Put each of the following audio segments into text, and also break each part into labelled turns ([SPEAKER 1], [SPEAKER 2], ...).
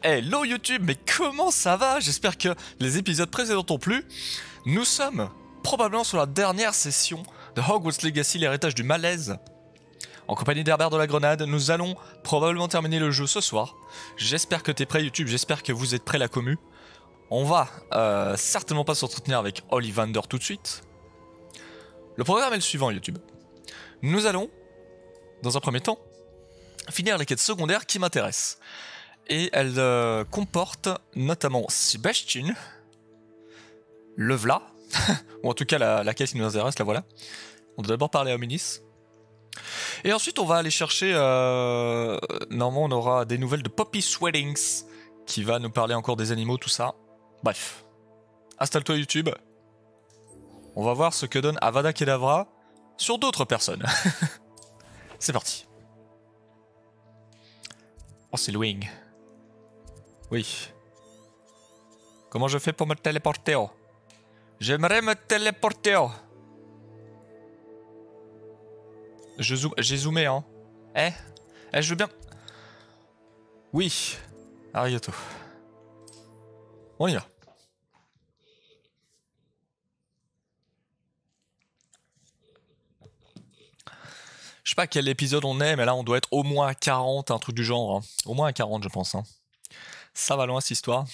[SPEAKER 1] Hello YouTube, mais comment ça va? J'espère que les épisodes précédents t'ont plu. Nous sommes probablement sur la dernière session de Hogwarts Legacy, l'héritage du malaise. En compagnie d'Herbert de la Grenade, nous allons probablement terminer le jeu ce soir. J'espère que t'es prêt YouTube, j'espère que vous êtes prêts la commu. On va certainement pas s'entretenir avec Ollivander tout de suite. Le programme est le suivant YouTube. Nous allons, dans un premier temps, finir les quêtes secondaires qui m'intéressent. Et elle comporte notamment Sébastien, le v'là, ou en tout cas la quête qui nous intéresse, la voilà. On doit d'abord parler à Ominis. Et ensuite on va aller chercher, normalement on aura des nouvelles de Poppy Sweatings, qui va nous parler encore des animaux, tout ça. Bref, installe-toi YouTube. On va voir ce que donne Avada Kedavra sur d'autres personnes. C'est parti. Oh c'est le wing. Oui. Comment je fais pour me téléporter? J'aimerais me téléporter. J'ai zoomé, hein. Je veux bien... Oui. Arigato. On y va. Je sais pas à quel épisode on est, mais là on doit être au moins à 40, un truc du genre. Hein. Au moins à 40 je pense. Hein. Ça va loin cette histoire.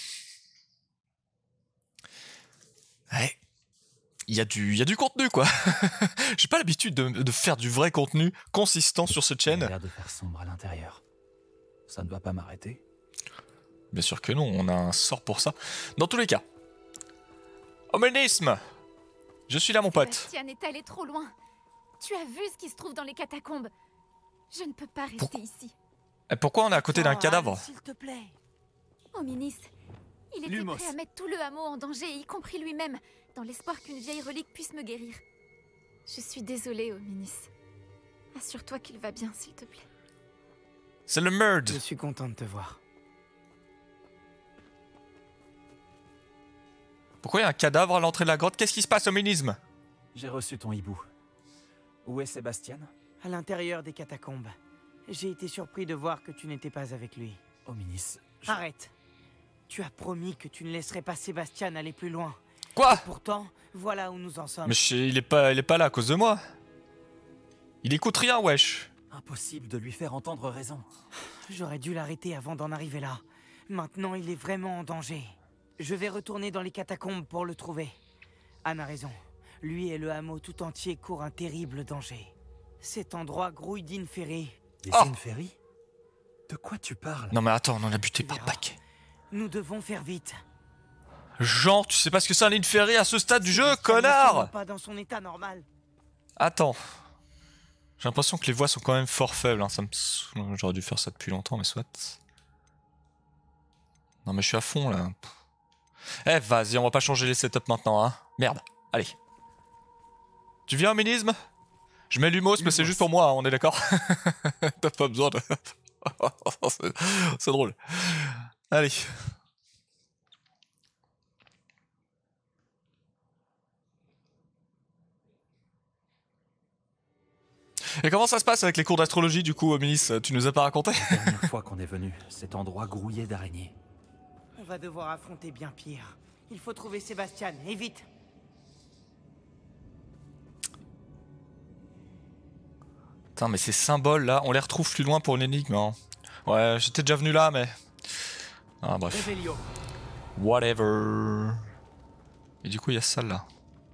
[SPEAKER 1] Ouais. Il y a du contenu quoi. J'ai pas l'habitude de faire du vrai contenu consistant sur cette chaîne.
[SPEAKER 2] Il a l'air de faire sombre à l'intérieur. Ça ne va pas m'arrêter?
[SPEAKER 1] Bien sûr que non, on a un sort pour ça. Dans tous les cas. Oménisme. Je suis là mon pote.
[SPEAKER 3] Sébastien est allé trop loin. Tu as vu ce qui se trouve dans les catacombes. Je ne peux pas rester ici.
[SPEAKER 1] Et pourquoi on est à côté d'un cadavre?
[SPEAKER 4] S'il te plaît.
[SPEAKER 3] Ominis, il était
[SPEAKER 4] Lumos.
[SPEAKER 3] prêt à mettre tout le hameau en danger, y compris lui-même, dans l'espoir qu'une vieille relique puisse me guérir. Je suis désolée, Ominis. Assure-toi qu'il va bien, s'il te plaît.
[SPEAKER 1] C'est le merde.
[SPEAKER 4] Je suis content de te voir.
[SPEAKER 1] Pourquoi il y a un cadavre à l'entrée de la grotte? Qu'est-ce qui se passe, Ominisme?
[SPEAKER 2] J'ai reçu ton hibou. Où est Sébastien?
[SPEAKER 4] À l'intérieur des catacombes. J'ai été surpris de voir que tu n'étais pas avec lui.
[SPEAKER 2] Ominis,
[SPEAKER 4] Arrête. Tu as promis que tu ne laisserais pas Sébastien aller plus loin.
[SPEAKER 1] Quoi?
[SPEAKER 4] Pourtant, voilà où nous en sommes.
[SPEAKER 1] Mais il est pas là à cause de moi. Il écoute rien, wesh.
[SPEAKER 2] impossible de lui faire entendre raison.
[SPEAKER 4] J'aurais dû l'arrêter avant d'en arriver là. Maintenant, il est vraiment en danger. Je vais retourner dans les catacombes pour le trouver. Anne a raison. Lui et le hameau tout entier courent un terrible danger. Cet endroit grouille d'Inferry.
[SPEAKER 2] Des
[SPEAKER 1] Oh
[SPEAKER 2] Inferry? De quoi tu parles?
[SPEAKER 1] Non mais attends, on en a buté
[SPEAKER 4] Tu
[SPEAKER 1] par
[SPEAKER 4] verras.
[SPEAKER 1] paquet.
[SPEAKER 4] Nous devons faire vite.
[SPEAKER 1] Genre, tu sais pas ce que c'est un Inferry à ce stade du jeu,
[SPEAKER 4] Sébastien n'est
[SPEAKER 1] connard!
[SPEAKER 4] sûrement pas dans son état normal.
[SPEAKER 1] Attends. J'ai l'impression que les voix sont quand même fort faibles. Hein. J'aurais dû faire ça depuis longtemps, mais soit. Non mais je suis à fond là. Eh vas-y, on va pas changer les setups maintenant, hein. Merde, allez. Tu viens, Ominisme? Je mets Lumos, mais c'est juste pour moi, hein, on est d'accord? T'as pas besoin de... C'est drôle. Allez. Et comment ça se passe avec les cours d'astrologie du coup, Ominis? Tu nous as pas raconté?
[SPEAKER 2] La dernière fois qu'on est venu, cet endroit grouillait d'araignées.
[SPEAKER 4] On va devoir affronter bien pire. Il faut trouver Sébastien, et vite.
[SPEAKER 1] Putain, mais ces symboles là, on les retrouve plus loin pour une énigme. Hein. Ouais, j'étais déjà venu là, mais... Ah bref.
[SPEAKER 4] Revelio.
[SPEAKER 1] Whatever. Et du coup, il y a ça là.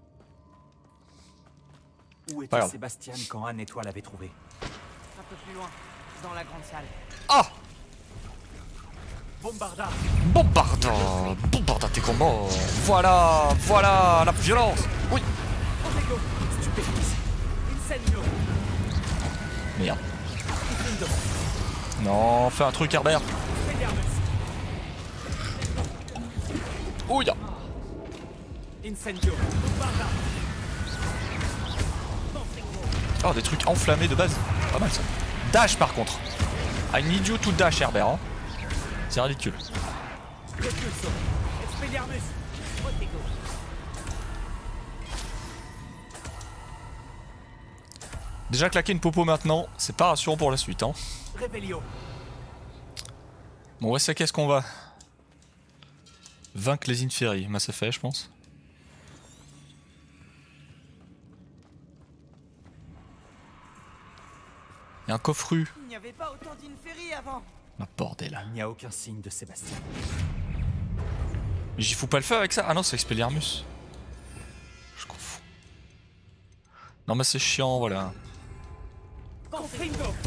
[SPEAKER 2] Où
[SPEAKER 1] Pas
[SPEAKER 2] était
[SPEAKER 1] grave.
[SPEAKER 2] Sébastien quand Anne et toi l'avez trouvé?
[SPEAKER 4] Un peu plus loin, dans la grande salle.
[SPEAKER 1] Ah!
[SPEAKER 2] Bombarda!
[SPEAKER 1] Bombarda tes combats. Voilà la violence. Oui.
[SPEAKER 2] Protego! Stupéfice! Incendio!
[SPEAKER 1] Merde.
[SPEAKER 2] Diffundo!
[SPEAKER 1] Non, fais un truc, Herbert.
[SPEAKER 2] Expelliarmus!
[SPEAKER 1] Ouya.
[SPEAKER 2] Incendio! Bombarda!
[SPEAKER 1] Oh, des trucs enflammés de base. Pas mal ça. Dash par contre. I need you to dash, Herbert. Hein. C'est ridicule.
[SPEAKER 2] Repulso! Expelliarmus!
[SPEAKER 4] Protego.
[SPEAKER 1] Déjà claquer une popo maintenant, c'est pas rassurant pour la suite. Hein.
[SPEAKER 2] Revelio!
[SPEAKER 1] Bon, ouais, c'est qu'est-ce qu'on va vaincre les Inferi. Bah, c'est fait, je pense. Il y a un coffru.
[SPEAKER 4] Il n'y avait pas autant d'Inferi avant.
[SPEAKER 1] Ah, bordel.
[SPEAKER 2] Il n'y a aucun signe de Sébastien.
[SPEAKER 1] Mais j'y fous pas le feu avec ça. Ah non, c'est Expelliarmus. Je confonds. Non, mais c'est chiant, voilà.
[SPEAKER 4] Confringo.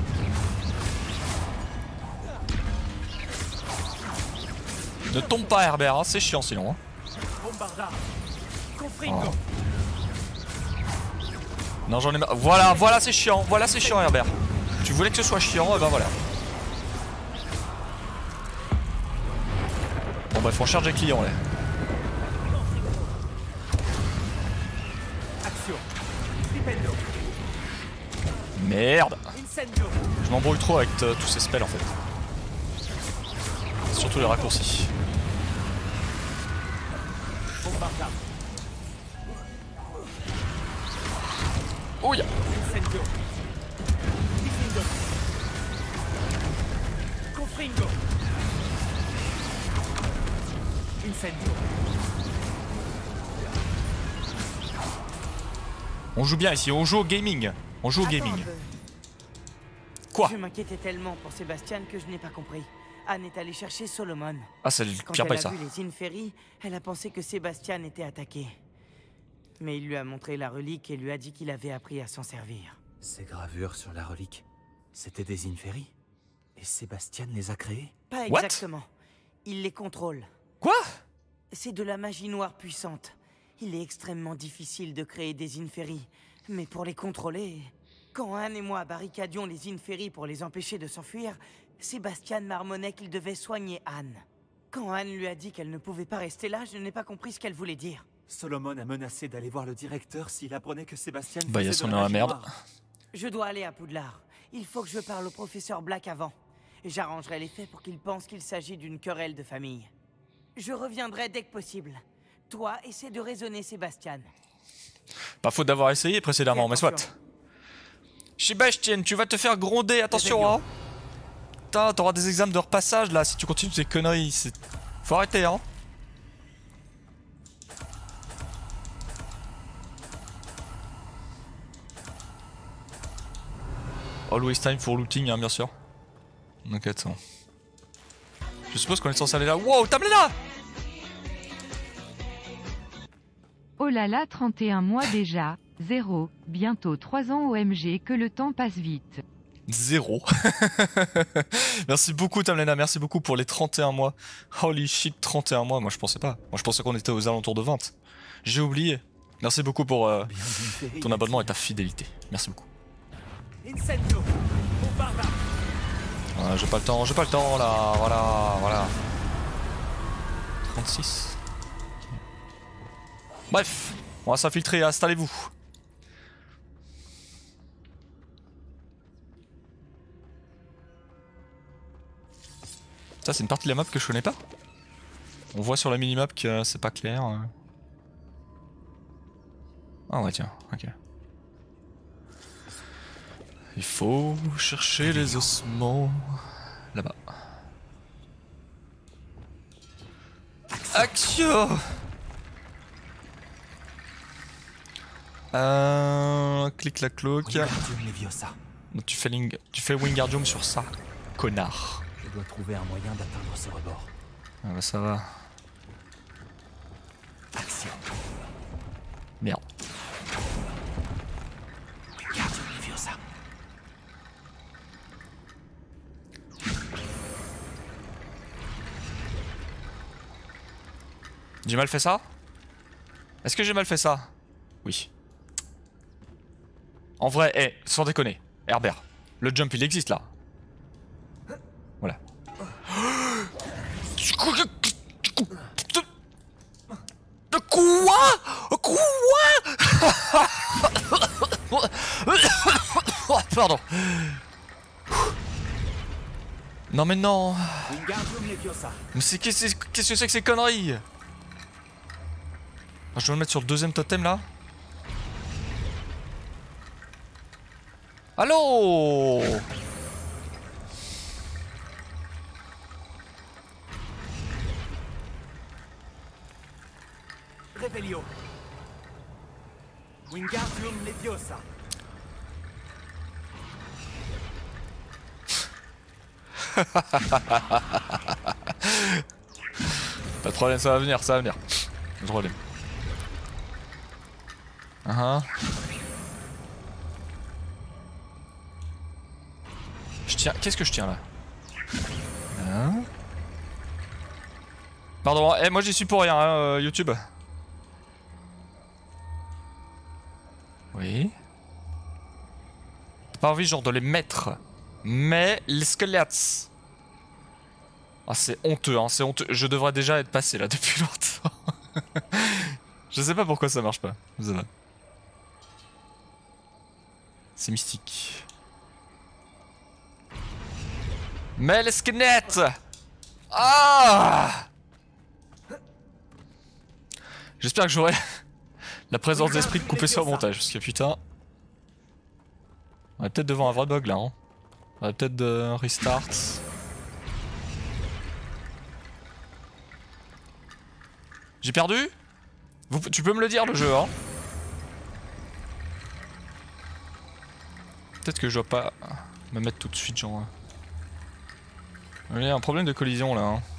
[SPEAKER 1] Ne tombe pas, Herbert, hein, c'est chiant sinon. Hein.
[SPEAKER 4] Bombarda. Confringo.
[SPEAKER 1] Oh. Non, j'en ai marre. Voilà, voilà, c'est chiant. Voilà, c'est chiant, Herbert. Tu voulais que ce soit chiant, et ben voilà. Bon, bref, on charge les clients là.
[SPEAKER 4] Action. Flipendo.
[SPEAKER 1] Merde.
[SPEAKER 4] Incendio.
[SPEAKER 1] Je m'embrouille trop avec tous ces spells en fait. Surtout les raccourcis.
[SPEAKER 4] Bombarda.
[SPEAKER 1] Ouille.
[SPEAKER 4] Incendio. Diffindo. Confringo. Incendio.
[SPEAKER 1] On joue bien ici, on joue au gaming. On joue au
[SPEAKER 4] Attends
[SPEAKER 1] gaming.
[SPEAKER 4] un peu.
[SPEAKER 1] Quoi?
[SPEAKER 4] Je m'inquiétais tellement pour Sébastien que je n'ai pas compris. Anne est allée chercher Solomon.
[SPEAKER 1] Ah, c'est le
[SPEAKER 4] Quand
[SPEAKER 1] pire
[SPEAKER 4] elle
[SPEAKER 1] paille
[SPEAKER 4] a
[SPEAKER 1] ça.
[SPEAKER 4] vu les Inferi, elle a pensé que Sébastien était attaqué. Mais il lui a montré la relique et lui a dit qu'il avait appris à s'en servir.
[SPEAKER 2] Ces gravures sur la relique, c'était des Inferi? Et Sébastien les a créées?
[SPEAKER 4] Pas
[SPEAKER 1] What?
[SPEAKER 4] exactement. Il les contrôle.
[SPEAKER 1] Quoi?
[SPEAKER 4] C'est de la magie noire puissante. Il est extrêmement difficile de créer des Inferi. Mais pour les contrôler... Quand Anne et moi barricadions les Inferi pour les empêcher de s'enfuir, Sébastien marmonnait qu'il devait soigner Anne. Quand Anne lui a dit qu'elle ne pouvait pas rester là, je n'ai pas compris ce qu'elle voulait dire.
[SPEAKER 2] Solomon a menacé d'aller voir le directeur s'il apprenait que Sébastien
[SPEAKER 1] Bah,
[SPEAKER 2] faisait
[SPEAKER 1] y'a son
[SPEAKER 2] de
[SPEAKER 1] dans la
[SPEAKER 2] magie
[SPEAKER 1] merde.
[SPEAKER 2] noire.
[SPEAKER 4] Je dois aller à Poudlard. Il faut que je parle au professeur Black avant. J'arrangerai les faits pour qu'il pense qu'il s'agit d'une querelle de famille. Je reviendrai dès que possible. Toi, essaie de raisonner Sébastien.
[SPEAKER 1] Pas faute d'avoir essayé précédemment,
[SPEAKER 4] Fais
[SPEAKER 1] mais soit.
[SPEAKER 4] attention.
[SPEAKER 1] Sébastien, tu vas te faire gronder, attention hein. Putain, t'auras des examens de repassage là si tu continues tes conneries. Faut arrêter hein. Always time for looting, hein, bien sûr. Donc attends. Je suppose qu'on est censé aller là. Wow, t'as là.
[SPEAKER 5] Oh là là, 31 mois déjà. 0. Bientôt 3 ans OMG, que le temps passe vite.
[SPEAKER 1] 0. Merci beaucoup Tamlena, merci beaucoup pour les 31 mois. Holy shit, 31 mois, moi je pensais pas. Moi je pensais qu'on était aux alentours de 20. J'ai oublié. Merci beaucoup pour ton abonnement et ta fidélité. Merci beaucoup.
[SPEAKER 4] Incendio. Bombarda.
[SPEAKER 1] J'ai pas le temps là, voilà. 36. Bref, on va s'infiltrer, installez-vous. Ça c'est une partie de la map que je connais pas. On voit sur la minimap que c'est pas clair. Ah ouais tiens, ok. Il faut chercher les ossements là-bas. Action. Clic la cloque.
[SPEAKER 2] Wingardium Leviosa.
[SPEAKER 1] Tu fais Wingardium sur ça, connard.
[SPEAKER 2] Je dois trouver un moyen d'atteindre ce rebord.
[SPEAKER 1] Ah bah ça va.
[SPEAKER 2] Action.
[SPEAKER 1] Merde.
[SPEAKER 2] Wingardium Leviosa.
[SPEAKER 1] J'ai mal fait ça? Est-ce que j'ai mal fait ça? Oui. En vrai, sans déconner, Herbert, le jump il existe là. Voilà. De quoi? Quoi? Pardon. Non mais non.
[SPEAKER 2] Wingardium Leviosa.
[SPEAKER 1] Mais qu'est-ce que c'est que ces conneries? Je dois me mettre sur le deuxième totem là. Allô?
[SPEAKER 2] Revelio. Wingardium Leviosa.
[SPEAKER 1] Pas de problème, ça va venir, ça va venir. Pas de problème. Je tiens. Qu'est-ce que je tiens là? Pardon, moi j'y suis pour rien, hein, YouTube. Oui. T'as pas envie genre de les mettre. Mais les squelettes. Ah c'est honteux, hein, c'est honteux. Je devrais déjà être passé là depuis longtemps. Je sais pas pourquoi ça marche pas. C'est mystique. Mais les squelettes. Ah! J'espère que j'aurai la présence d'esprit de couper ça au montage, parce que putain... On est peut-être devant un vrai bug là, hein. On va peut-être de restart. J'ai perdu? Tu peux me le dire le jeu, hein? Peut-être que je dois pas me mettre tout de suite, genre... Il y a un problème de collision là, hein.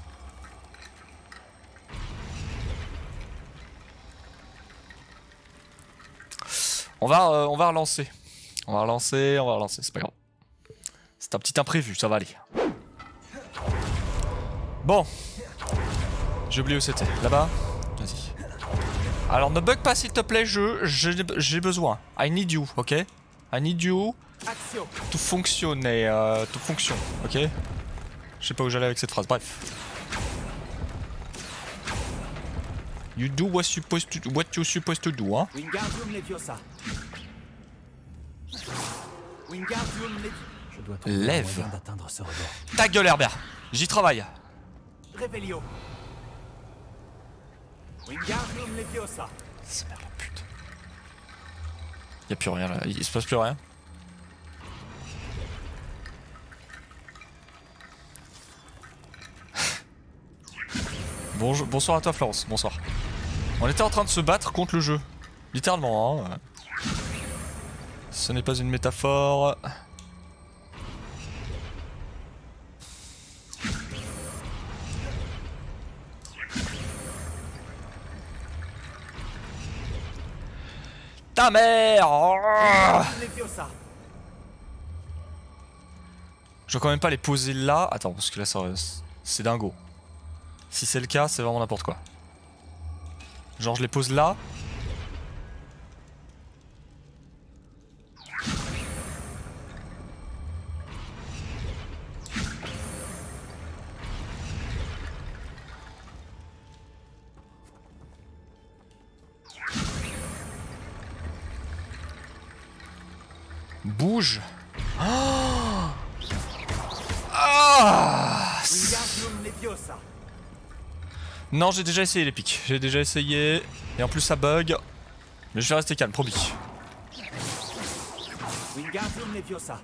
[SPEAKER 1] On va relancer. On va relancer, c'est pas grave. C'est un petit imprévu, ça va aller. Bon. J'ai oublié où c'était. Là-bas. Vas-y. Alors ne bug pas s'il te plaît, j'ai besoin. I need you, ok? I need you to fonctionner, to fonction, ok? Je sais pas où j'allais avec cette phrase, bref. You do what you're supposed to do, hein?
[SPEAKER 2] Wingardium Leviosa. Wingardium Leviosa. Je dois trouver
[SPEAKER 1] Lève.
[SPEAKER 2] un moyen d'atteindre ce rebord.
[SPEAKER 1] Ta gueule, Herbert. J'y travaille.
[SPEAKER 2] Revelio. Wingardium Leviosa.
[SPEAKER 1] C'est merde, putain. Y'a plus rien là, il se passe plus rien. Bonsoir à toi Florence, bonsoir. On était en train de se battre contre le jeu. Littéralement, hein. Ce n'est pas une métaphore. Ta mère!
[SPEAKER 2] Leviosa.
[SPEAKER 1] Je dois quand même pas les poser là. Attends, parce que là, c'est dingo. Si c'est le cas, c'est vraiment n'importe quoi. Genre, je les pose là. Bouge. Oh ah
[SPEAKER 2] Wingardium Leviosa.
[SPEAKER 1] non, j'ai déjà essayé les pics. J'ai déjà essayé. Et en plus, ça bug. Mais je vais rester calme, promis.
[SPEAKER 2] Wingardium Leviosa.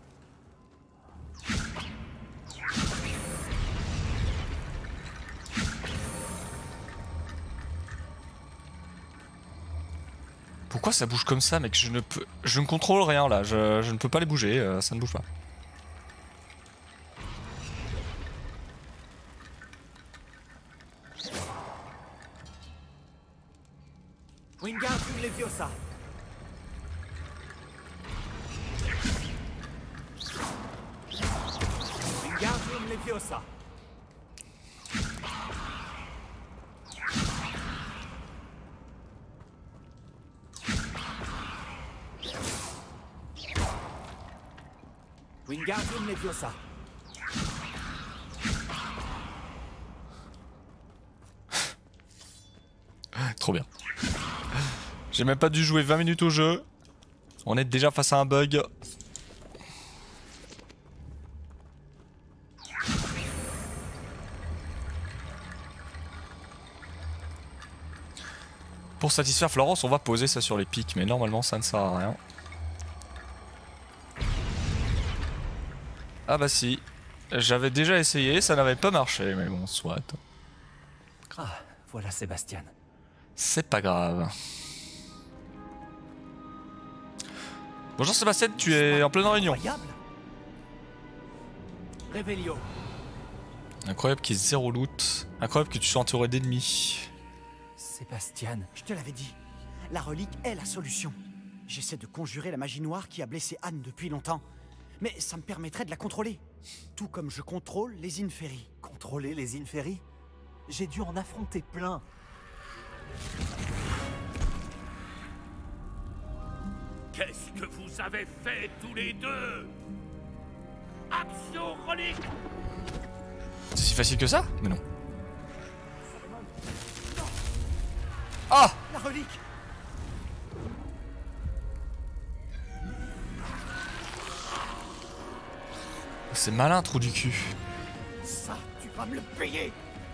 [SPEAKER 1] Pourquoi ça bouge comme ça, mec? Je ne contrôle rien là. Je ne peux pas les bouger. Ça ne bouge pas.
[SPEAKER 2] Wingardium Leviosa. Wingardium Leviosa. Wingardium Leviosa.
[SPEAKER 1] Trop bien. J'ai même pas dû jouer 20 minutes au jeu. On est déjà face à un bug. Pour satisfaire Florence, on va poser ça sur les pics, mais normalement ça ne sert à rien. Ah bah si. J'avais déjà essayé, ça n'avait pas marché, mais bon, soit.
[SPEAKER 2] Ah, voilà Sébastien.
[SPEAKER 1] C'est pas grave. Bonjour Sébastien, tu es en pleine réunion.
[SPEAKER 2] Incroyable. Réveillon.
[SPEAKER 1] Incroyable qu'il y ait 0 loot. Incroyable que tu sois entouré d'ennemis.
[SPEAKER 2] Sébastien.
[SPEAKER 6] Je te l'avais dit, la relique est la solution. J'essaie de conjurer la magie noire qui a blessé Anne depuis longtemps. Mais ça me permettrait de la contrôler. Tout comme je contrôle les Inferi.
[SPEAKER 2] Contrôler les Inferi? J'ai dû en affronter plein.
[SPEAKER 7] Qu'est-ce que vous avez fait tous les deux? Action relique!
[SPEAKER 1] C'est si facile que ça? Mais non. Ah!
[SPEAKER 6] La relique!
[SPEAKER 1] C'est malin, trou du cul.
[SPEAKER 6] Ça, tu vas me le payer!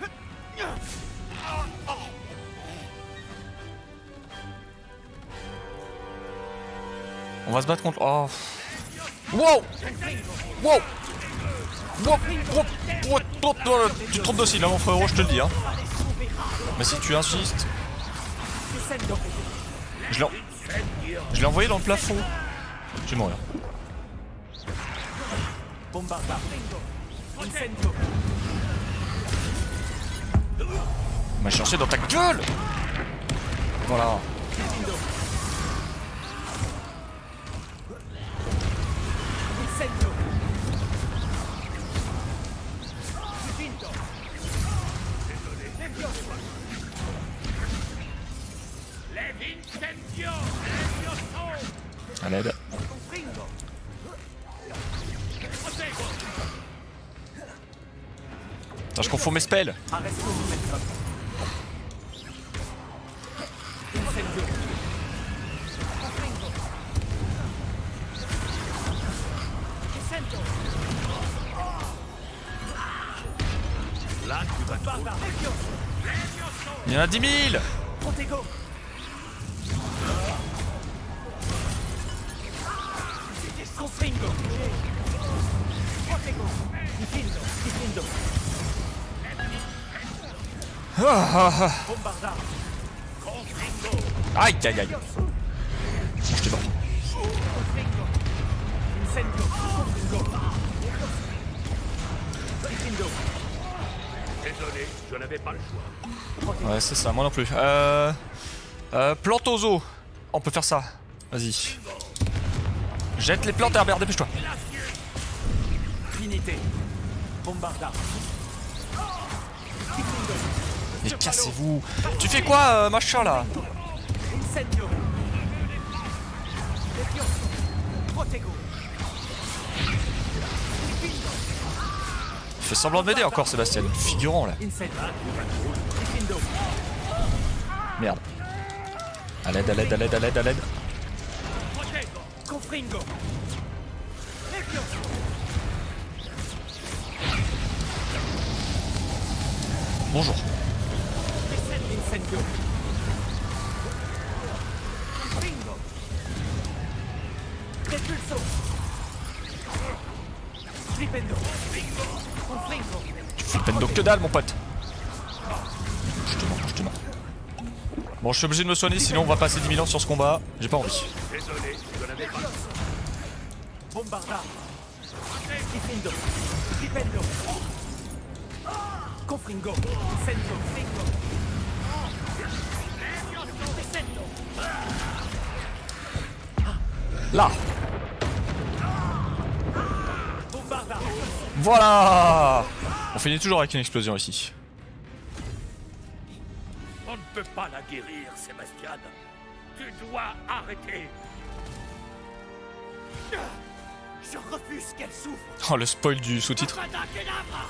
[SPEAKER 1] On va se battre contre... Oh. Wow! Wow! Wow! Wow! Wow! Tu te trompes de cible, hein, mon frérot, je te le dis. Hein. Mais si tu insistes... Je l'ai envoyé dans le plafond. Je vais mourir.
[SPEAKER 2] Bombarda.
[SPEAKER 1] On m'a cherché dans ta gueule! Voilà. À l'aide. Attends, je confonds mes spells.
[SPEAKER 7] Là, tu vas trop.
[SPEAKER 1] Il y en a 10 000!
[SPEAKER 6] Protego! Confringo! Protego! Difendo! Difendo! Bombarda!
[SPEAKER 1] Aïe aïe aïe. Je t'ai mort.
[SPEAKER 6] Confringo! Incendio! Confringo! Difendo!
[SPEAKER 7] Désolé, je n'avais pas le choix.
[SPEAKER 1] Ouais, c'est ça, moi non plus. Plante aux eaux. On peut faire ça. Vas-y. Jette les plantes Herbert, dépêche-toi.
[SPEAKER 2] Trinité. Bombarda.
[SPEAKER 1] Mais cassez-vous. Tu fais quoi, machin là?
[SPEAKER 6] Incendio! Levioso! Protego!
[SPEAKER 1] Il fait semblant de m'aider encore, Sébastien. Figurant là.
[SPEAKER 6] Incendio! Difendo!
[SPEAKER 1] Merde. À l'aide, à l'aide, à l'aide, à l'aide, à l'aide.
[SPEAKER 6] Confringo! Levioso!
[SPEAKER 1] Bonjour.
[SPEAKER 6] Incendio! Confringo! Depulso! Flipendo! Confringo!
[SPEAKER 1] Tu fais peine que dalle, mon pote. Je te mens, je te mens. Bon, je suis obligé de me soigner, sinon on va passer 10 000 ans sur ce combat. J'ai pas envie.
[SPEAKER 7] Désolé, je n'avais pas le choix.
[SPEAKER 6] Bombarda! Difendo! Flipendo! Confringo! Incendio! Fringo! Descendo!
[SPEAKER 1] Là.
[SPEAKER 6] Bombarda!
[SPEAKER 1] Voilà. On finit toujours avec une explosion ici.
[SPEAKER 7] On ne peut pas la guérir, Sébastien. Tu dois arrêter.
[SPEAKER 6] Je refuse qu'elle souffre!
[SPEAKER 1] Oh, le spoil du sous-titre.
[SPEAKER 7] Avada Kedavra!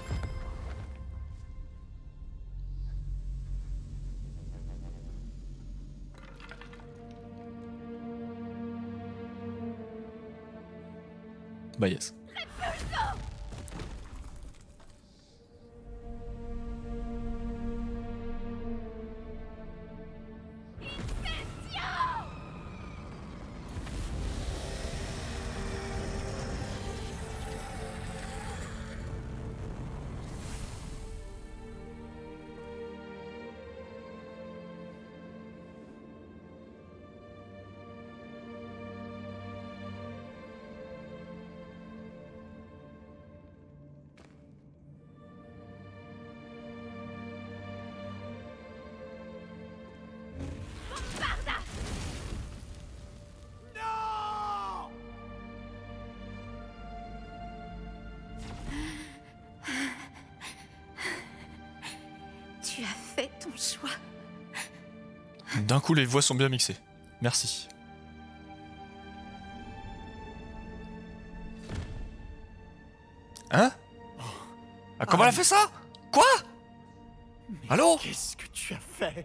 [SPEAKER 1] Bah yes.
[SPEAKER 3] Tu as fait ton choix.
[SPEAKER 1] D'un coup, les voix sont bien mixées. Merci. Hein? Ah, comment elle a fait ça? Quoi?
[SPEAKER 6] Mais
[SPEAKER 1] Allô?
[SPEAKER 6] qu'est-ce que tu as fait?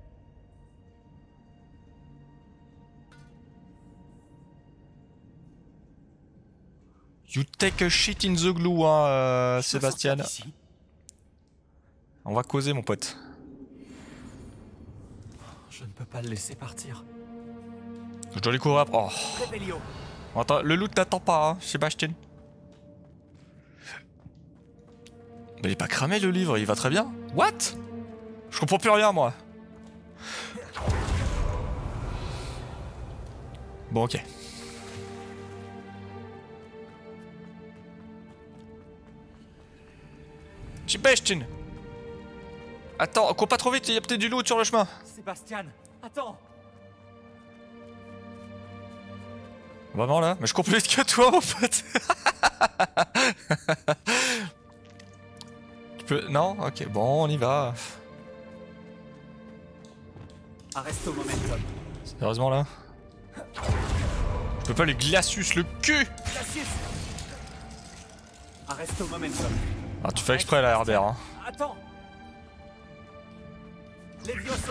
[SPEAKER 1] You take a shit in the glue, hein,
[SPEAKER 6] Je dois
[SPEAKER 1] Sébastien.
[SPEAKER 6] sortir d'ici.
[SPEAKER 1] On va causer, mon pote.
[SPEAKER 2] Je ne peux pas le laisser partir.
[SPEAKER 1] Je dois les courir après. Oh.
[SPEAKER 6] Revelio.
[SPEAKER 1] Attends, le loot t'attend pas, hein, Sébastien. Mais il est pas cramé le livre, il va très bien. What? Je comprends plus rien, moi. Bon, ok. Sébastien. Attends, cours pas trop vite, il y a peut-être du loot sur le chemin.
[SPEAKER 2] Sébastien, attends.
[SPEAKER 1] Vraiment là? Mais je cours plus vite que toi, mon pote. Tu peux... Non? Ok, bon, on y va.
[SPEAKER 2] Arresto momentum.
[SPEAKER 1] Sérieusement là? Je peux pas les glacius le cul!
[SPEAKER 2] Glacius. Arresto momentum.
[SPEAKER 1] Ah, tu fais exprès là, Herbert. Hein.
[SPEAKER 2] Attends. Levioso.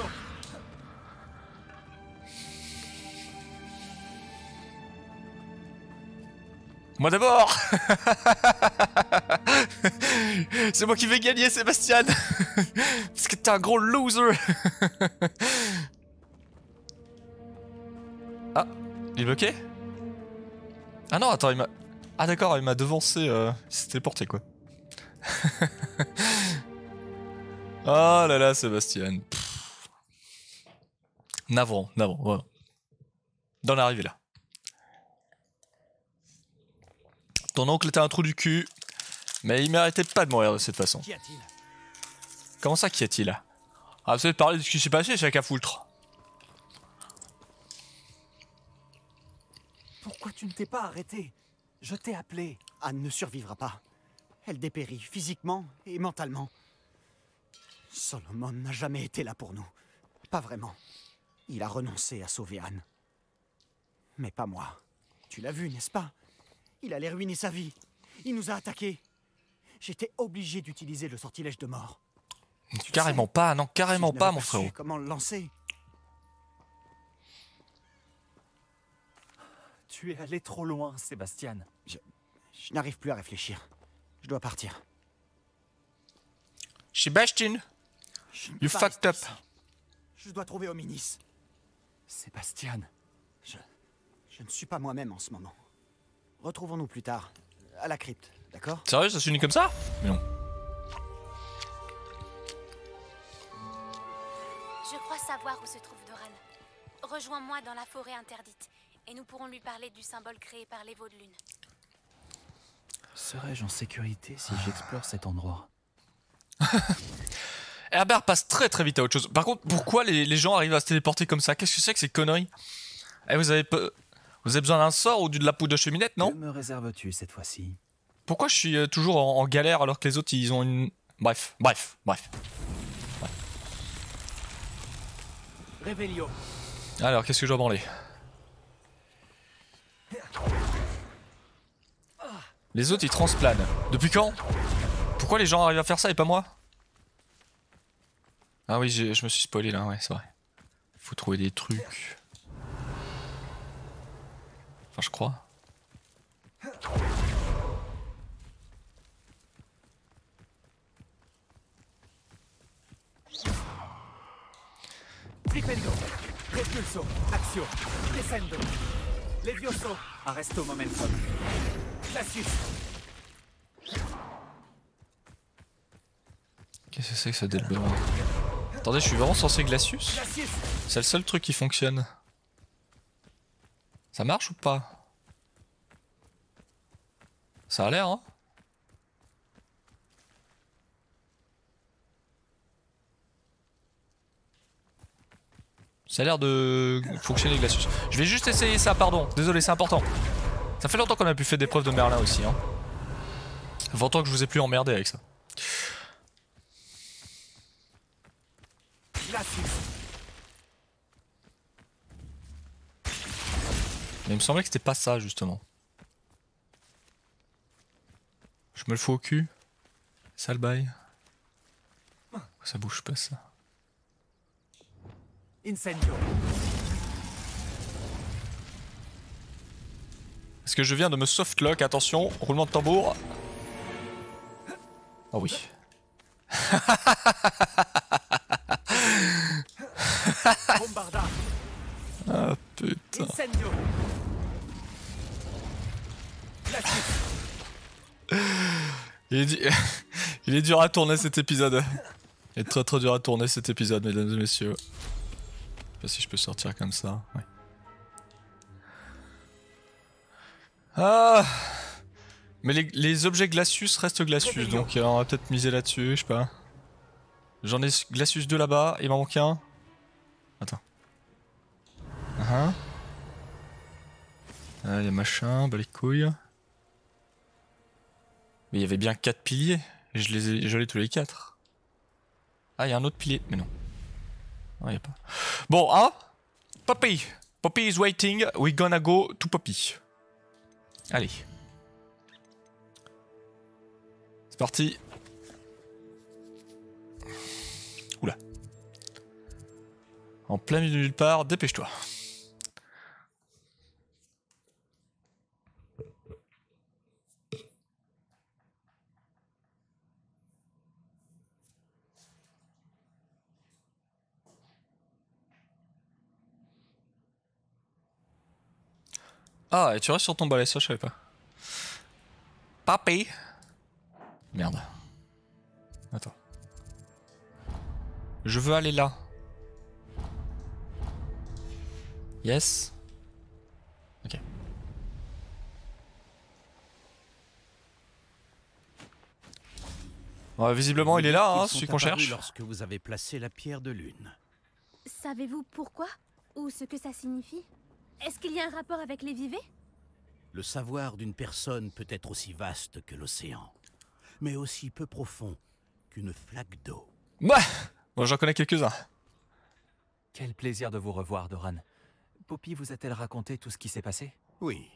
[SPEAKER 1] Moi d'abord. C'est moi qui vais gagner, Sébastien. Parce que t'es un gros loser. Ah, il est bloqué? Ah non, attends, il m'a... Ah d'accord, il m'a devancé, il s'est téléporté quoi. Oh là là, Sébastien. Pff. Navrant, voilà. Dans l'arrivée là. Ton oncle était un trou du cul, mais il méritait pas de mourir de cette façon.
[SPEAKER 6] Qu'y a-t-il?
[SPEAKER 1] Comment ça, qu'y a-t-il? Ah, vous savez parler de ce qui s'est passé, chacun foultre.
[SPEAKER 2] Pourquoi tu ne t'es pas arrêté? Je t'ai appelé.
[SPEAKER 6] Anne ne survivra pas. Elle dépérit physiquement et mentalement. Solomon n'a jamais été là pour nous. Pas vraiment. Il a renoncé à sauver Anne. Mais pas moi. Tu l'as vu, n'est-ce pas? Il allait ruiner sa vie. Il nous a attaqués. J'étais obligé d'utiliser le sortilège de mort.
[SPEAKER 1] Carrément pas, non, carrément
[SPEAKER 6] Si je
[SPEAKER 1] pas,
[SPEAKER 6] n'avais
[SPEAKER 1] mon
[SPEAKER 6] su
[SPEAKER 1] frérot.
[SPEAKER 6] Comment le lancer?
[SPEAKER 2] Tu es allé trop loin, Sébastien.
[SPEAKER 6] Je n'arrive plus à réfléchir. Je dois partir.
[SPEAKER 1] Sébastien,
[SPEAKER 6] Je ne
[SPEAKER 1] you
[SPEAKER 6] peux pas
[SPEAKER 1] fucked
[SPEAKER 6] rester
[SPEAKER 1] up.
[SPEAKER 6] ici. Je dois trouver Hominis.
[SPEAKER 2] Sébastien.
[SPEAKER 6] Je ne suis pas moi-même en ce moment. Retrouvons-nous plus tard. À la crypte, d'accord?
[SPEAKER 1] Sérieux, ça s'unit comme ça? Mais non.
[SPEAKER 8] Je crois savoir où se trouve Doran. Rejoins-moi dans la forêt interdite, et nous pourrons lui parler du symbole créé par les veaux de lune.
[SPEAKER 2] Serais-je en sécurité si j'explore cet endroit?
[SPEAKER 1] Herbert passe très très vite à autre chose. Par contre, pourquoi les gens arrivent à se téléporter comme ça? Qu'est-ce que c'est que ces conneries? Eh, vous avez besoin d'un sort ou de la poudre de cheminette, non?
[SPEAKER 2] Que me réserves-tu cette fois-ci?
[SPEAKER 1] Pourquoi je suis toujours en galère alors que les autres ils ont une... Bref.
[SPEAKER 2] Revelio.
[SPEAKER 1] Alors, qu'est-ce que je dois branler? Les autres ils transplanent. Depuis quand? Pourquoi les gens arrivent à faire ça et pas moi? Ah oui, je me suis spoilé là, ouais, c'est vrai. Faut trouver des trucs. Enfin, je crois.
[SPEAKER 2] Tripendo. Repulso. Axio. Descendo. Levioso. Arresto momentum. Glacius.
[SPEAKER 1] Qu'est-ce que c'est que ce Delbert? Attendez, je suis vraiment censé Glacius?
[SPEAKER 2] Glacius.
[SPEAKER 1] C'est le seul truc qui fonctionne. Ça marche ou pas? Ça a l'air, hein? Ça a l'air de fonctionner Glacius. Je vais juste essayer ça, pardon. Désolé, c'est important. Ça fait longtemps qu'on a pu faire des preuves de Merlin aussi, hein. Ça fait longtemps que je vous ai plus emmerdé avec ça. Mais il me semblait que c'était pas ça justement. Je me le fous au cul. Ça le bail. Ça bouge pas ça.
[SPEAKER 2] Incendio.
[SPEAKER 1] Est-ce que je viens de me softlock? Attention, roulement de tambour. Oh oui.
[SPEAKER 2] Bombarda.
[SPEAKER 1] Ah putain.
[SPEAKER 2] Incendio.
[SPEAKER 1] Il est dur à tourner cet épisode. Il est très très dur à tourner cet épisode, mesdames et messieurs. Je sais pas si je peux sortir comme ça. Ouais. Ah. Mais les objets Glacius restent Glacius, donc on va peut-être miser là-dessus, je sais pas. J'en ai Glacius 2 là-bas, il m'en manque un. Attends. Ah, les machins, bah les couilles. Mais il y avait bien 4 piliers, et je l'ai tous les 4. Ah, il y a un autre pilier, mais non. Non, y a pas. Bon, hein? Poppy! Poppy is waiting, we gonna go to Poppy. Allez. C'est parti. Oula. En plein milieu de nulle part, dépêche-toi. Ah, et tu restes sur ton balai, ça je savais pas. Papy. Merde. Attends. Je veux aller là. Yes. Ok. Bon, visiblement il est là, hein, celui qu'on cherche.
[SPEAKER 7] Lorsque vous avez placé la pierre de lune.
[SPEAKER 8] Savez-vous pourquoi? Ou ce que ça signifie? Est-ce qu'il y a un rapport avec les vivets?
[SPEAKER 7] Le savoir d'une personne peut être aussi vaste que l'océan, mais aussi peu profond qu'une flaque d'eau.
[SPEAKER 1] Bah, moi j'en connais quelques-uns.
[SPEAKER 2] Quel plaisir de vous revoir, Doran. Poppy vous a-t-elle raconté tout ce qui s'est passé?
[SPEAKER 7] Oui.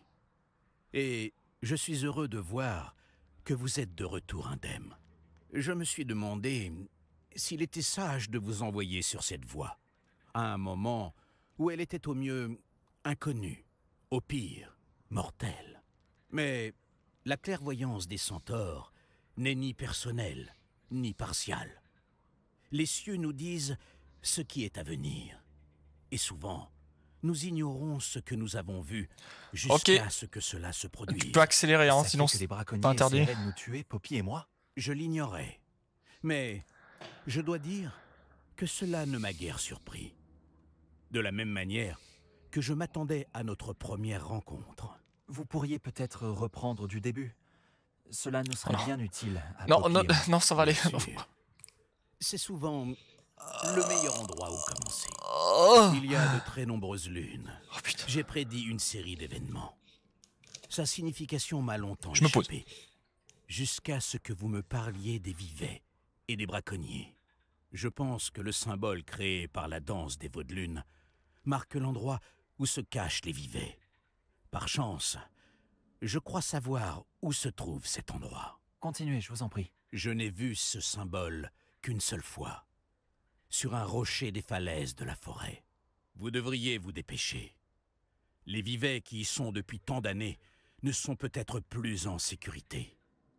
[SPEAKER 7] Et je suis heureux de voir que vous êtes de retour indemne. Je me suis demandé s'il était sage de vous envoyer sur cette voie, à un moment où elle était au mieux inconnue, au pire mortelle. Mais la clairvoyance des centaures n'est ni personnelle, ni partiale. Les cieux nous disent ce qui est à venir. Et souvent, nous ignorons ce que nous avons vu jusqu'à ce que cela se produise.
[SPEAKER 1] Tu peux accélérer, hein,
[SPEAKER 2] Ça
[SPEAKER 1] sinon
[SPEAKER 2] fait que les
[SPEAKER 1] c'est
[SPEAKER 2] braconniers
[SPEAKER 1] pas interdit.
[SPEAKER 2] essaieraient de nous tuer, Poppy et moi?
[SPEAKER 7] Je l'ignorais. Mais je dois dire que cela ne m'a guère surpris. De la même manière que je m'attendais à notre première rencontre.
[SPEAKER 2] Vous pourriez peut-être reprendre du début. Cela nous serait bien utile. À
[SPEAKER 1] Non,
[SPEAKER 2] Poppy
[SPEAKER 1] non,
[SPEAKER 2] et moi.
[SPEAKER 1] non, ça va aller.
[SPEAKER 7] Bien sûr. C'est souvent le meilleur endroit où commencer.
[SPEAKER 1] Oh,
[SPEAKER 7] Il y a de très nombreuses lunes.
[SPEAKER 1] oh putain.
[SPEAKER 7] J'ai prédit une série d'événements. Sa signification m'a longtemps
[SPEAKER 1] Je me pose.
[SPEAKER 7] échappé. Jusqu'à ce que vous me parliez des vivets et des braconniers. Je pense que le symbole créé par la danse des Vaudelunes marque l'endroit où se cachent les vivets. Par chance, je crois savoir où se trouve cet endroit.
[SPEAKER 2] Continuez, je vous en prie.
[SPEAKER 7] Je n'ai vu ce symbole qu'une seule fois, sur un rocher des falaises de la forêt. Vous devriez vous dépêcher. Les vivets qui y sont depuis tant d'années ne sont peut-être plus en sécurité.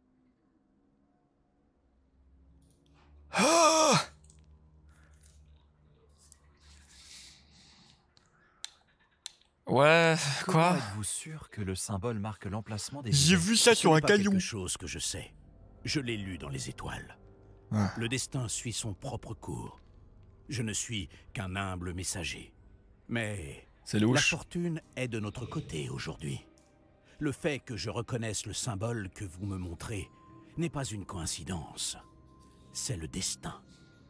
[SPEAKER 1] Ah, ouais,
[SPEAKER 2] Comment
[SPEAKER 1] quoi?
[SPEAKER 2] êtes-vous sûr que le symbole marque l'emplacement des
[SPEAKER 1] J'ai
[SPEAKER 2] vivets?
[SPEAKER 1] vu ça
[SPEAKER 7] Ce
[SPEAKER 1] sur
[SPEAKER 7] n'est
[SPEAKER 1] un
[SPEAKER 7] pas
[SPEAKER 1] caillou.
[SPEAKER 7] quelque chose que je sais. Je l'ai lu dans les étoiles.
[SPEAKER 1] Ah.
[SPEAKER 7] Le destin suit son propre cours. Je ne suis qu'un humble messager. Mais
[SPEAKER 1] C'est
[SPEAKER 7] la
[SPEAKER 1] louche.
[SPEAKER 7] fortune est de notre côté aujourd'hui. Le fait que je reconnaisse le symbole que vous me montrez n'est pas une coïncidence. C'est le destin.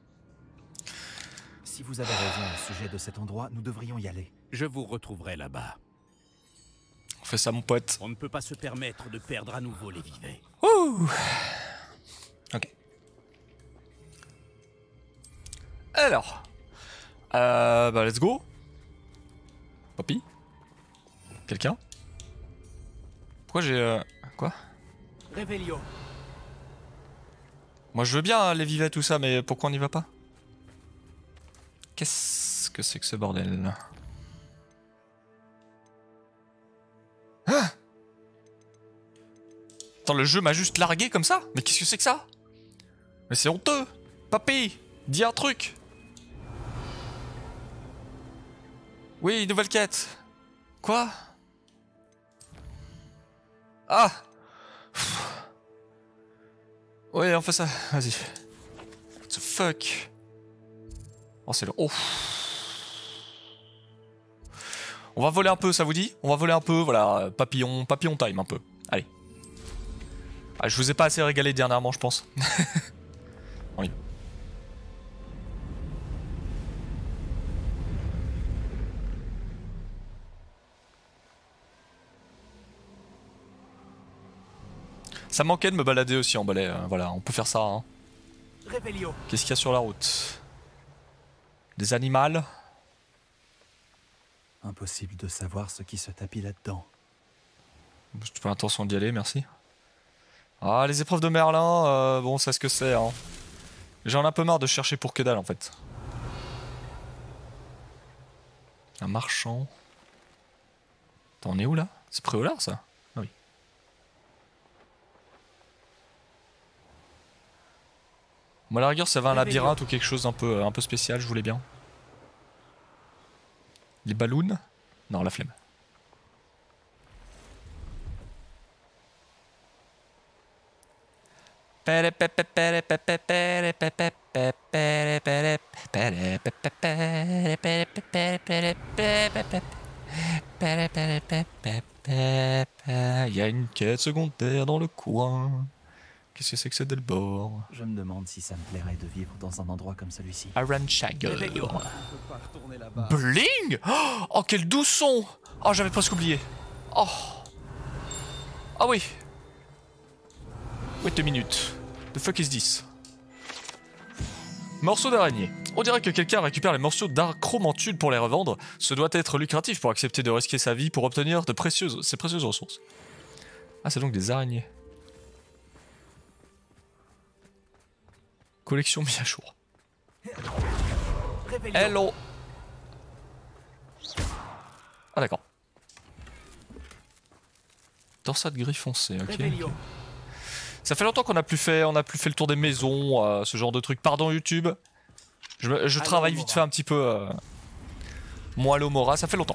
[SPEAKER 2] Si vous avez raison au sujet de cet endroit, nous devrions y aller.
[SPEAKER 7] Je vous retrouverai là-bas.
[SPEAKER 1] On fait ça, mon pote.
[SPEAKER 7] On ne peut pas se permettre de perdre à nouveau les vivets.
[SPEAKER 1] Ouh. Ok. Alors, Bah let's go. Papy. Quelqu'un? Pourquoi j'ai... Quoi?
[SPEAKER 2] Revelio.
[SPEAKER 1] Moi je veux bien aller vivre tout ça, mais pourquoi on n'y va pas? Qu'est-ce que c'est que ce bordel? Ah! Attends, le jeu m'a juste largué comme ça? Mais qu'est-ce que c'est que ça? Mais c'est honteux! Papy! Dis un truc! Oui, nouvelle quête! Quoi? Ah! Ouais, on fait ça, vas-y. What the fuck? Oh, c'est long. Oh. On va voler un peu, ça vous dit? On va voler un peu, voilà, papillon time un peu. Allez. Ah, je vous ai pas assez régalé dernièrement, je pense. On y va. Ça manquait de me balader aussi en balai, voilà, on peut faire ça. Hein. Qu'est-ce qu'il y a sur la route? Des animaux?
[SPEAKER 2] Impossible de savoir ce qui se tapit là-dedans.
[SPEAKER 1] J'ai pas l'intention d'y aller, merci. Ah, les épreuves de Merlin, bon, c'est ce que c'est. Hein. J'en ai un peu marre de chercher pour que dalle en fait. Un marchand. Attends, on est où là? C'est Préolard ça? Ah oui. Moi, à la rigueur, ça va un labyrinthe ou quelque chose un peu spécial, je voulais bien. Les ballons? Non, la flemme. Il y a une quête secondaire dans le coin. Qu'est-ce que c'est que ce Delbord?
[SPEAKER 2] Je me demande si ça me plairait de vivre dans un endroit comme celui-ci.
[SPEAKER 1] Aranchagel. Bling! Oh, quel doux son! Oh, j'avais presque oublié. Oh. Ah oui. Wait a minute. The fuck is this? Morceaux d'araignée. On dirait que quelqu'un récupère les morceaux d'acromantule pour les revendre. Ce doit être lucratif pour accepter de risquer sa vie pour obtenir ces précieuses ressources. Ah, c'est donc des araignées. Collection mise à jour. Hello. Ah d'accord. Dorsade gris foncé, ok. Ça fait longtemps qu'on n'a plus fait, le tour des maisons, ce genre de trucs. Pardon YouTube. Je travaille vite fait un petit peu. Moi l'Omora, ça fait longtemps.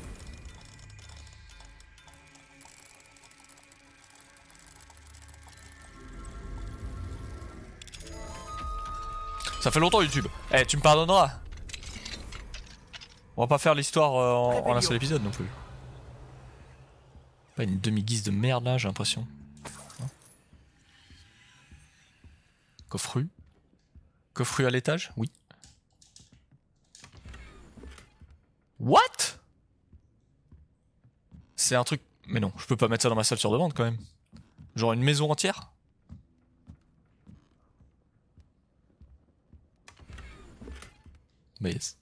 [SPEAKER 1] Ça fait longtemps YouTube. Eh, tu me pardonneras. On va pas faire l'histoire en un seul épisode non plus. Pas une demi-guise de merde là, j'ai l'impression. Coffru. Coffru à l'étage? Oui. What? C'est un truc... Mais non, je peux pas mettre ça dans ma salle sur demande quand même. Genre une maison entière? Mais yes.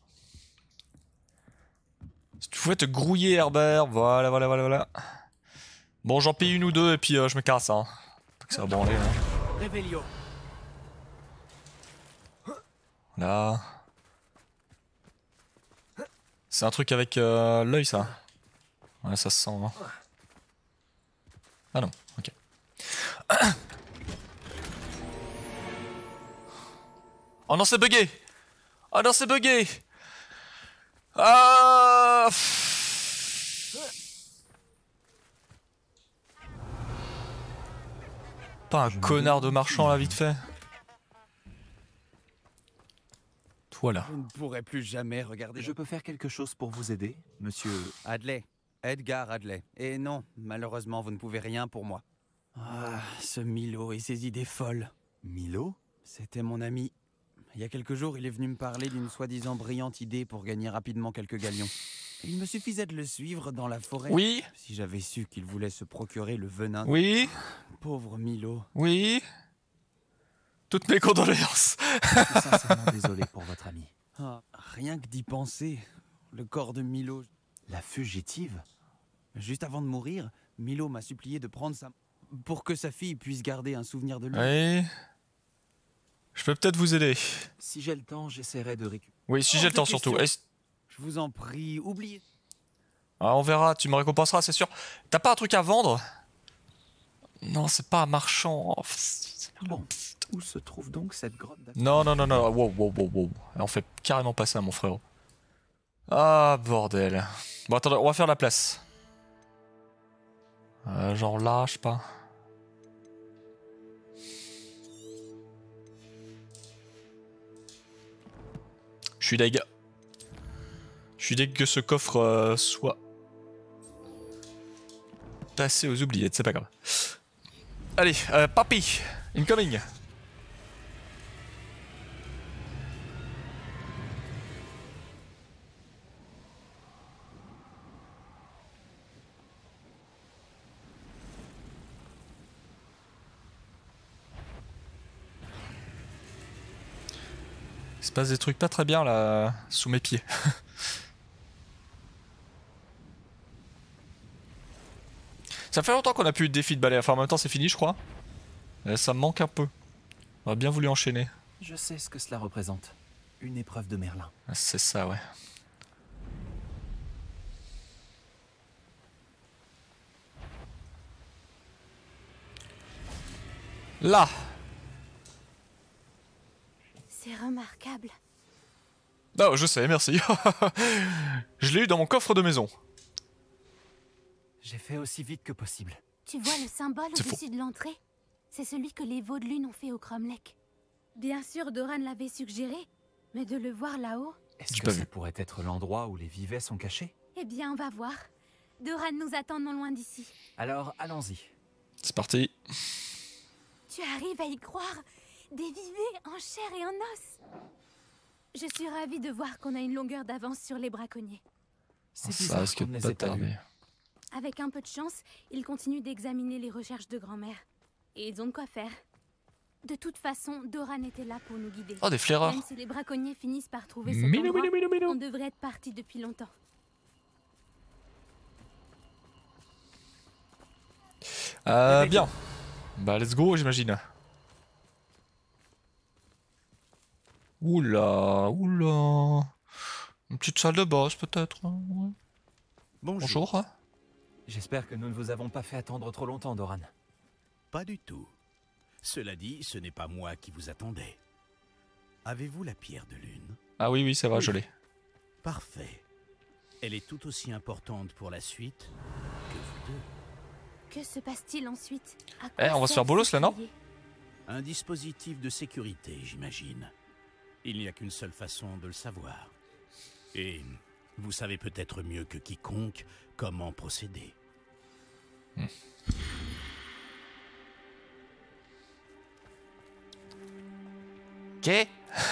[SPEAKER 1] Si tu pouvais te grouiller Herbert, voilà. Bon, j'en paye une ou deux et puis je me casse, hein. Pas que ça va branler, hein. Là. C'est un truc avec l'œil, ça. Ouais, ça se sent, hein. Ah non, ok. Oh non, c'est bugué! Oh non, c'est bugué! Ah! Pas un connard de marchand là, vite fait. Toi là.
[SPEAKER 6] Je ne pourrai plus jamais regarder.
[SPEAKER 2] Je peux faire quelque chose pour vous aider, monsieur...
[SPEAKER 6] Adley. Edgar Adley. Et non, malheureusement, vous ne pouvez rien pour moi. Ah, ce Milo et ses idées folles.
[SPEAKER 2] Milo?
[SPEAKER 6] C'était mon ami. Il y a quelques jours, il est venu me parler d'une soi-disant brillante idée pour gagner rapidement quelques galions. Il me suffisait de le suivre dans la forêt.
[SPEAKER 1] Oui.
[SPEAKER 6] Si j'avais su qu'il voulait se procurer le venin.
[SPEAKER 1] Oui.
[SPEAKER 6] Pauvre Milo.
[SPEAKER 1] Oui. Toutes mes condoléances.
[SPEAKER 2] Je suis sincèrement désolé pour votre ami.
[SPEAKER 9] Ah, rien que d'y penser, le corps de Milo.
[SPEAKER 2] La fugitive?
[SPEAKER 9] Juste avant de mourir, Milo m'a supplié de prendre sa... pour que sa fille puisse garder un souvenir de lui.
[SPEAKER 1] Oui. Je peux peut-être vous aider.
[SPEAKER 2] Si j'ai le temps, j'essaierai de récupérer.
[SPEAKER 1] Oui, si
[SPEAKER 9] Hors
[SPEAKER 1] j'ai le
[SPEAKER 9] de
[SPEAKER 1] temps
[SPEAKER 9] question.
[SPEAKER 1] surtout.
[SPEAKER 9] Je vous en prie, oubliez.
[SPEAKER 1] Ah, on verra, tu me récompenseras, c'est sûr. T'as pas un truc à vendre? Non, c'est pas un marchand. Oh,
[SPEAKER 2] Bon, où se trouve donc cette grotte
[SPEAKER 1] non, non, non, non. Wow, wow, wow, wow. On fait carrément pas ça, mon frère. Ah, bordel. Bon, attendez, on va faire la place. Genre là, je sais pas. Je suis deg. Je suis deg que ce coffre soit passé aux oubliettes, c'est pas grave. Allez, papy, incoming. Il se passe des trucs pas très bien là, sous mes pieds. Ça fait longtemps qu'on a plus eu de défi de balai, enfin en même temps c'est fini je crois. Ça me manque un peu. On a bien voulu enchaîner.
[SPEAKER 2] Je sais ce que cela représente. Une épreuve de Merlin.
[SPEAKER 1] C'est ça, ouais. Là.
[SPEAKER 8] C'est remarquable.
[SPEAKER 1] Ah, je sais, merci. Je l'ai eu dans mon coffre de maison.
[SPEAKER 2] J'ai fait aussi vite que possible.
[SPEAKER 8] Tu vois le symbole
[SPEAKER 1] C'est
[SPEAKER 8] au-dessus de l'entrée? C'est celui que les veaux de lune ont fait au cromlech. Bien sûr, Doran l'avait suggéré, mais de le voir là-haut...
[SPEAKER 2] Est-ce que ça pourrait être l'endroit où les vivets sont cachés?
[SPEAKER 8] Eh bien, on va voir. Doran nous attend non loin d'ici.
[SPEAKER 2] Alors, allons-y.
[SPEAKER 1] C'est parti.
[SPEAKER 8] Tu arrives à y croire? Des vivets en chair et en os. Je suis ravie de voir qu'on a une longueur d'avance sur les braconniers.
[SPEAKER 2] C'est
[SPEAKER 1] Ça
[SPEAKER 2] bizarre
[SPEAKER 1] risque
[SPEAKER 2] qu'on ne
[SPEAKER 1] de
[SPEAKER 2] les
[SPEAKER 1] pas
[SPEAKER 2] ait pas
[SPEAKER 1] tarder.
[SPEAKER 2] vus.
[SPEAKER 8] Avec un peu de chance, ils continuent d'examiner les recherches de grand-mère. Et ils ont de quoi faire. De toute façon, Doran était là pour nous guider.
[SPEAKER 1] Oh, des flaireurs.
[SPEAKER 8] Même si les braconniers finissent par trouver cet
[SPEAKER 1] Minou,
[SPEAKER 8] endroit,
[SPEAKER 1] minou, minou, minou.
[SPEAKER 8] on devrait être parti depuis longtemps.
[SPEAKER 1] Bien. Bah, let's go, j'imagine. Oula, oula. Une petite salle de boss, peut-être. Ouais. Bonjour.
[SPEAKER 2] J'espère que nous ne vous avons pas fait attendre trop longtemps, Doran.
[SPEAKER 7] Pas du tout. Cela dit, ce n'est pas moi qui vous attendais. Avez-vous la pierre de lune?
[SPEAKER 1] Ah oui, oui, ça va, je l'ai.
[SPEAKER 7] Parfait. Elle est tout aussi importante pour la suite que vous deux.
[SPEAKER 8] Que se passe-t-il ensuite? À
[SPEAKER 1] Eh,
[SPEAKER 8] quoi
[SPEAKER 1] on va se
[SPEAKER 8] sert
[SPEAKER 1] faire bolos
[SPEAKER 8] ce
[SPEAKER 1] là, non?
[SPEAKER 8] collier?
[SPEAKER 7] Un dispositif de sécurité, j'imagine. Il n'y a qu'une seule façon de le savoir. Et vous savez peut-être mieux que quiconque comment procéder.
[SPEAKER 1] Ok.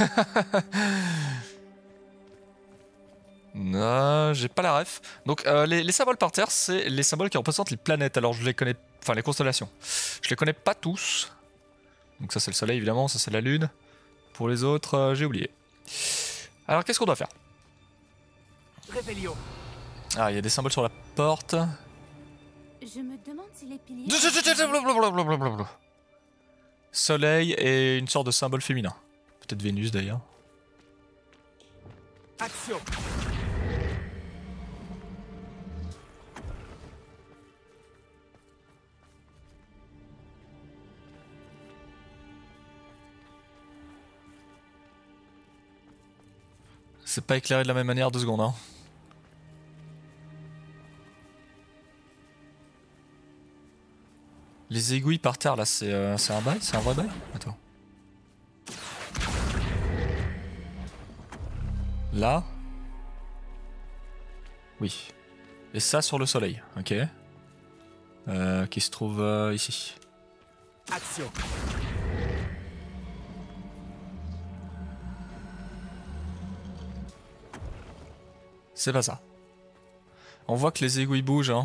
[SPEAKER 1] Non, j'ai pas la ref. Donc les symboles par terre, c'est les symboles qui représentent les planètes. Alors je les connais, enfin les constellations. Je les connais pas tous. Donc ça c'est le soleil évidemment, ça c'est la lune. Pour les autres, j'ai oublié. Alors qu'est-ce qu'on doit faire?
[SPEAKER 4] Réveillon.
[SPEAKER 1] Ah, il y a des symboles sur la porte.
[SPEAKER 8] Je me demande si les piliers...
[SPEAKER 1] Soleil et une sorte de symbole féminin. Peut-être Vénus d'ailleurs.
[SPEAKER 4] Action.
[SPEAKER 1] C'est pas éclairé de la même manière, 2 secondes. Hein. Les aiguilles par terre là, c'est un bail? C'est un vrai bail? Attends. Là? Oui. Et ça sur le soleil, ok. Qui se trouve ici.
[SPEAKER 4] Action.
[SPEAKER 1] C'est pas ça. On voit que les aiguilles bougent, hein.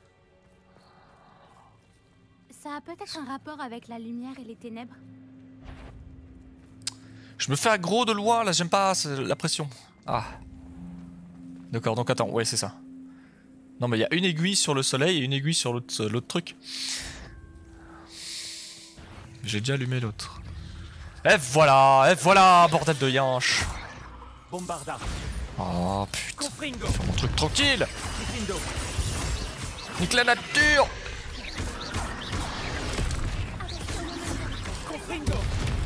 [SPEAKER 8] Ça a peut-être un rapport avec la lumière et les ténèbres.
[SPEAKER 1] Je me fais aggro de loin, là, j'aime pas la pression. Ah. D'accord, donc attends, ouais, c'est ça. Non, mais il y a une aiguille sur le soleil et une aiguille sur l'autre truc. J'ai déjà allumé l'autre. Et voilà, bordel de yanche.
[SPEAKER 2] Bombarda.
[SPEAKER 1] Oh putain.
[SPEAKER 2] Confringo.
[SPEAKER 1] Fais mon truc tranquille.
[SPEAKER 2] Gryffindor.
[SPEAKER 1] Nique la nature.
[SPEAKER 2] Confringo.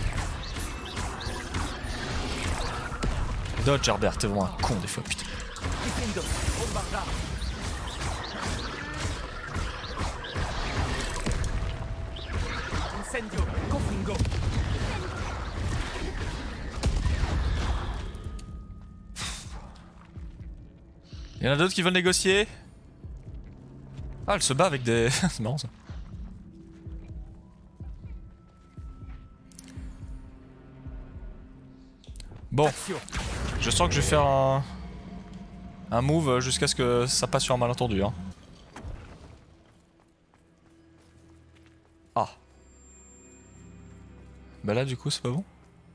[SPEAKER 1] Dodge, Herbert, t'es vraiment un con des fois, putain.
[SPEAKER 2] Gryffindor. Bombarda. Incendio. Confringo.
[SPEAKER 1] Il y en a d'autres qui veulent négocier. Ah, elle se bat avec des... C'est marrant ça. Bon. Je sens que je vais faire un move jusqu'à ce que ça passe sur un malentendu. Hein. Ah. Bah là du coup c'est pas bon.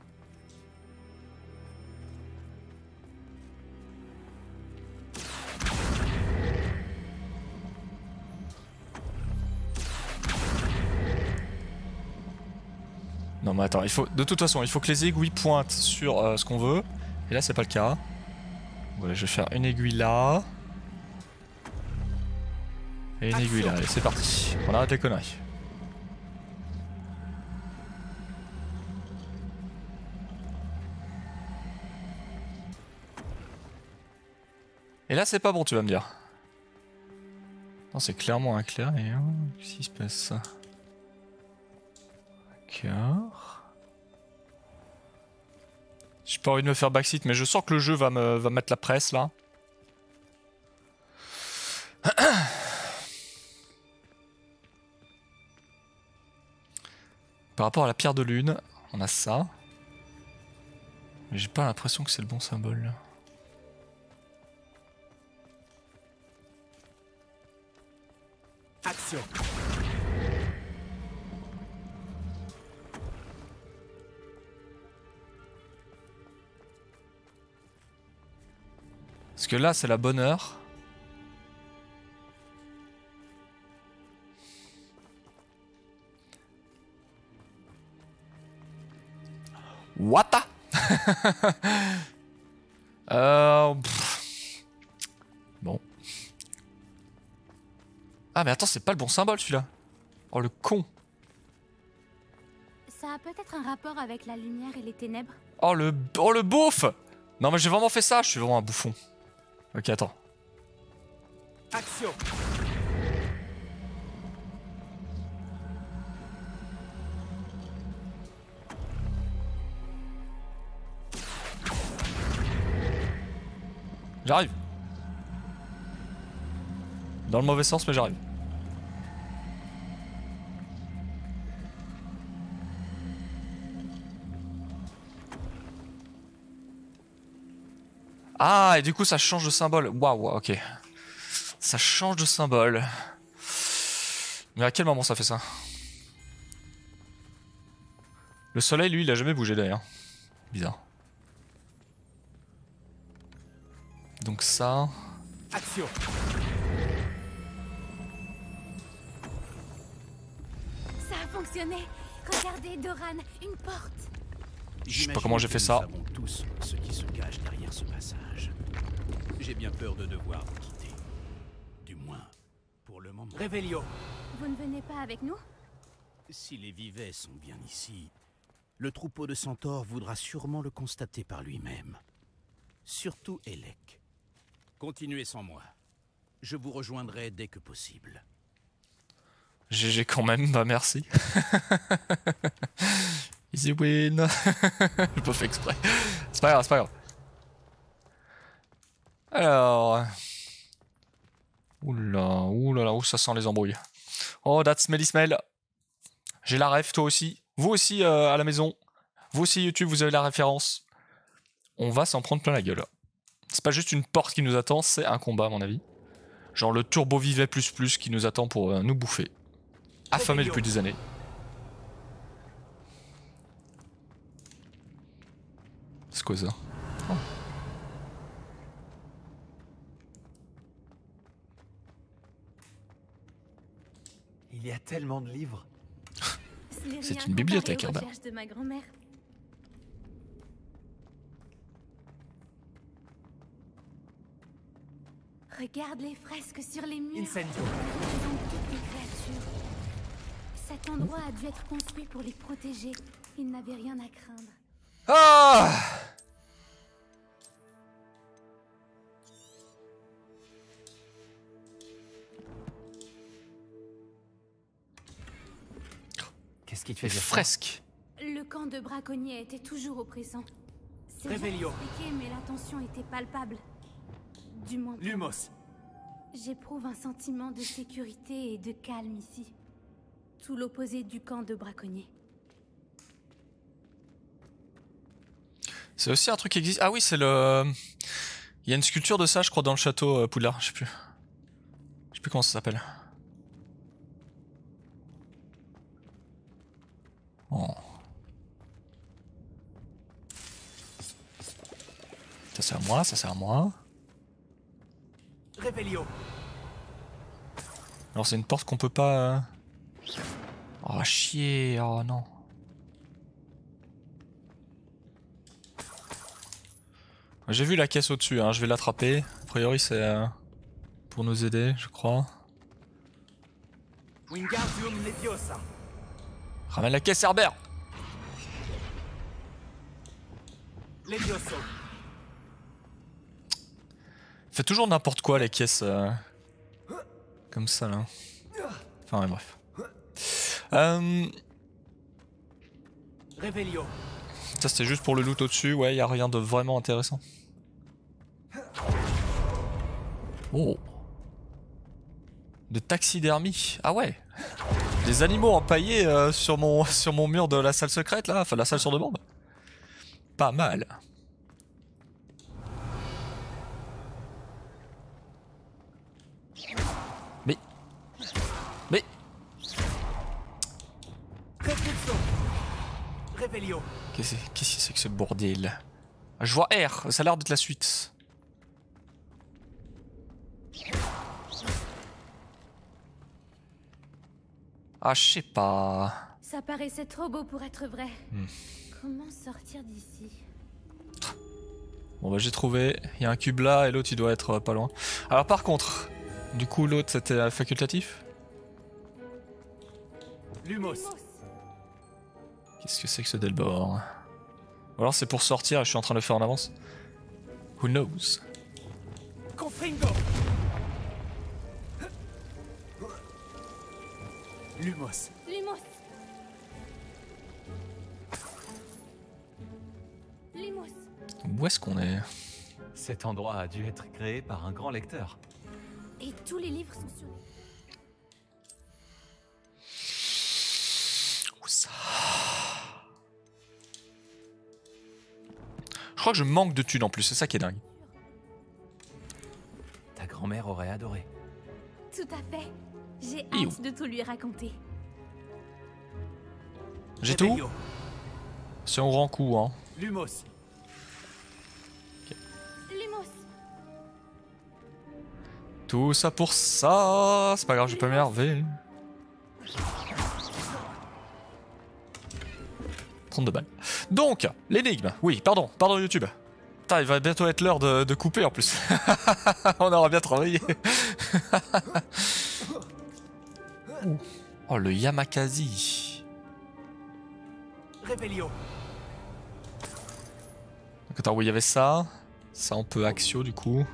[SPEAKER 1] Non mais attends, il faut, de toute façon il faut que les aiguilles pointent sur ce qu'on veut. Et là c'est pas le cas. Voilà, je vais faire une aiguille là. Et une aiguille là, allez c'est parti. On arrête les conneries. Et là c'est pas bon tu vas me dire. Non c'est clairement un clair et qu'est-ce qui se passe? D'accord. J'ai pas envie de me faire backseat, mais je sens que le jeu va mettre la presse là. Par rapport à la pierre de lune, on a ça. Mais j'ai pas l'impression que c'est le bon symbole.
[SPEAKER 2] Action.
[SPEAKER 1] Parce que là, c'est la bonne heure. What? Bon. Ah mais attends, c'est pas le bon symbole celui-là. Oh le con.
[SPEAKER 8] Ça a peut-être un rapport avec la lumière et les ténèbres.
[SPEAKER 1] Oh le beauf. Non mais j'ai vraiment fait ça, je suis vraiment un bouffon. Ok, attends.
[SPEAKER 2] Action.
[SPEAKER 1] J'arrive. Dans le mauvais sens, mais j'arrive. Ah, et du coup ça change de symbole. Waouh, ok. Ça change de symbole. Mais à quel moment ça fait ça? Le soleil, lui, il a jamais bougé d'ailleurs. Bizarre. Donc ça...
[SPEAKER 2] Action.
[SPEAKER 8] Ça a fonctionné. Regardez, Doran, une porte.
[SPEAKER 1] Je sais pas comment j'ai fait ça.
[SPEAKER 7] Nous savons tous ce qui se cache derrière ce passage. J'ai bien peur de devoir vous quitter. Du moins, pour le moment.
[SPEAKER 2] Revelio.
[SPEAKER 8] Vous ne venez pas avec nous?
[SPEAKER 7] Si les vivets sont bien ici, le troupeau de centaures voudra sûrement le constater par lui-même. Surtout Elec. Continuez sans moi. Je vous rejoindrai dès que possible.
[SPEAKER 1] GG quand même, bah merci. Easy win. J'ai pas fait exprès. C'est pas grave, c'est pas grave. Alors... Oula, où ça sent les embrouilles. Oh, that smelly smell. J'ai la ref, toi aussi. Vous aussi à la maison. Vous aussi YouTube, vous avez la référence. On va s'en prendre plein la gueule. C'est pas juste une porte qui nous attend, c'est un combat à mon avis. Genre le turbo vivet plus qui nous attend pour nous bouffer. Affamé depuis des années. C'est quoi ça? Oh.
[SPEAKER 2] Il y a tellement de livres.
[SPEAKER 1] C'est une bibliothèque,
[SPEAKER 8] Herbert.
[SPEAKER 1] Herbert.
[SPEAKER 8] De ma grand-mère. Regarde les fresques sur les murs.
[SPEAKER 6] Incendio.
[SPEAKER 8] Elles représentent toutes les créatures. Cet endroit a dû être construit pour les protéger. Ils n'avaient rien à craindre.
[SPEAKER 1] Ah!
[SPEAKER 2] Qu'est-ce qui te fait
[SPEAKER 1] Les
[SPEAKER 2] dire ça?
[SPEAKER 1] fresques.
[SPEAKER 8] Le camp de braconniers était toujours oppressant. C'est dur à
[SPEAKER 6] Revelio.
[SPEAKER 8] expliquer, mais la tension était palpable. Du moins. pour moi.
[SPEAKER 6] Lumos.
[SPEAKER 8] J'éprouve un sentiment de sécurité et de calme ici. Tout l'opposé du camp de braconniers.
[SPEAKER 1] C'est aussi un truc qui existe. Ah oui, c'est le... Il y a une sculpture de ça, je crois, dans le château Poudlard. Je sais plus. Je sais plus comment ça s'appelle. Oh. Ça c'est à moi, ça c'est à moi.
[SPEAKER 6] Revelio.
[SPEAKER 1] Alors c'est une porte qu'on peut pas... Oh chier, oh non. J'ai vu la caisse au-dessus, hein. Je vais l'attraper. A priori c'est pour nous aider, je crois.
[SPEAKER 6] Wingardium Leviosa.
[SPEAKER 1] Ramène la caisse, Herbert.
[SPEAKER 6] Levioso.
[SPEAKER 1] Fait toujours n'importe quoi les caisses comme ça là. Enfin ouais, bref.
[SPEAKER 6] Revelio.
[SPEAKER 1] Ça c'était juste pour le loot au-dessus, ouais, y a rien de vraiment intéressant. Oh. De taxidermie. Ah ouais. Des animaux empaillés sur mon mur de la salle secrète là, enfin la salle sur demande. Pas mal. Mais
[SPEAKER 6] Revelio.
[SPEAKER 1] qu'est-ce que c'est que ce bordel? Je vois R, ça a l'air d'être la suite. Ah, je sais pas.
[SPEAKER 8] Ça paraissait trop beau pour être vrai.
[SPEAKER 1] Hmm.
[SPEAKER 8] Comment sortir d'ici?
[SPEAKER 1] Bon bah j'ai trouvé, il y a un cube là et l'autre il doit être pas loin. Alors par contre, du coup l'autre c'était facultatif?
[SPEAKER 6] Lumos.
[SPEAKER 1] Qu'est-ce que c'est que ce Delbord? Ou alors c'est pour sortir et je suis en train de le faire en avance? Who knows?
[SPEAKER 6] Confringo. Lumos.
[SPEAKER 8] Lumos. Lumos.
[SPEAKER 1] Où est-ce qu'on est?
[SPEAKER 2] Cet endroit a dû être créé par un grand lecteur.
[SPEAKER 8] Et tous les livres sont sur...
[SPEAKER 1] Où ça? Je crois que je manque de thunes en plus, c'est ça qui est dingue.
[SPEAKER 2] Ta grand-mère aurait adoré.
[SPEAKER 8] Tout à fait. J'ai
[SPEAKER 1] Et où?
[SPEAKER 8] hâte de tout lui raconter.
[SPEAKER 1] J'ai tout?
[SPEAKER 6] Revelio.
[SPEAKER 1] C'est un grand coup hein.
[SPEAKER 6] Lumos.
[SPEAKER 8] Lumos.
[SPEAKER 1] Tout ça pour ça. C'est pas grave, je peux m'énerver. 32 balles. Donc, l'énigme. Oui, pardon YouTube. Putain, il va bientôt être l'heure de couper en plus. On aura bien travaillé. Oh, le Yamakasi.
[SPEAKER 6] Revelio.
[SPEAKER 1] Donc, attends, oui, il y avait ça. Ça, on peut Axio du coup.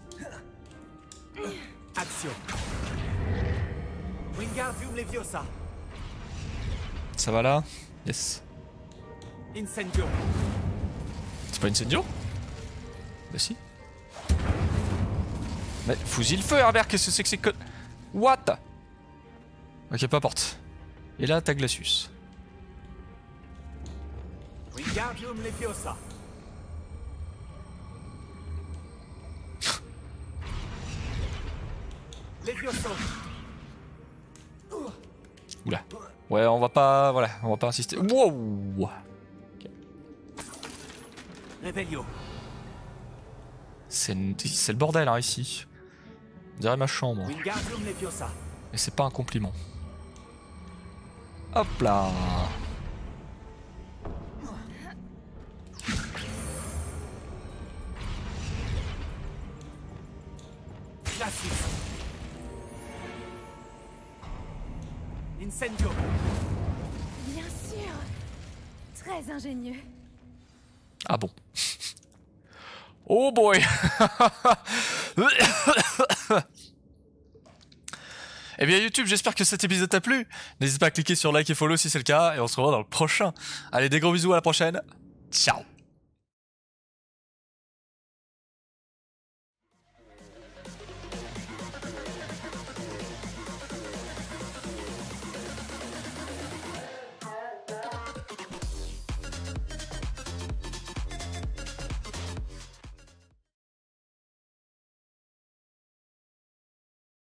[SPEAKER 6] Action. Wingardium Leviosa.
[SPEAKER 1] Ça va là? Yes.
[SPEAKER 6] Incendio.
[SPEAKER 1] C'est pas Incendio? Bah si. Mais fusille le feu Herbert, qu'est-ce que c'est que c'est que... What? Ok, peu importe. Et là, t'as Glacius.
[SPEAKER 6] Wingardium Leviosa. Levioso.
[SPEAKER 1] Oula. Ouais, on va pas... Voilà, on va pas insister. Wow. Ok.
[SPEAKER 2] Revelio.
[SPEAKER 1] C'est le bordel hein, ici. On dirait ma chambre.
[SPEAKER 2] Wingardium Leviosa.
[SPEAKER 1] Et c'est pas un compliment. Hop là.
[SPEAKER 2] Glacius. Incendio.
[SPEAKER 8] Bien sûr. Très ingénieux.
[SPEAKER 1] Ah bon. Oh boy. Eh bien YouTube, j'espère que cet épisode t'a plu. N'hésite pas à cliquer sur like et follow si c'est le cas. Et on se revoit dans le prochain. Allez, des gros bisous, à la prochaine. Ciao.